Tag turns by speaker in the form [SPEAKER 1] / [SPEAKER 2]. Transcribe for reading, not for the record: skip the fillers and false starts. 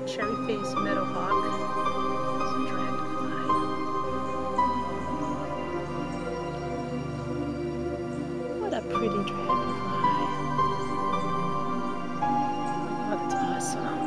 [SPEAKER 1] Cherry Faced Meadowhawk. It's a dragonfly. What a pretty dragonfly. Oh, that's awesome.